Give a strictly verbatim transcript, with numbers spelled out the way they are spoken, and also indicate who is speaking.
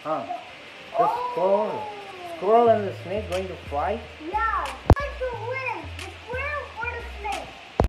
Speaker 1: Huh? The squirrel. Squirrel and the snake going to fight?
Speaker 2: Yeah. Try to win.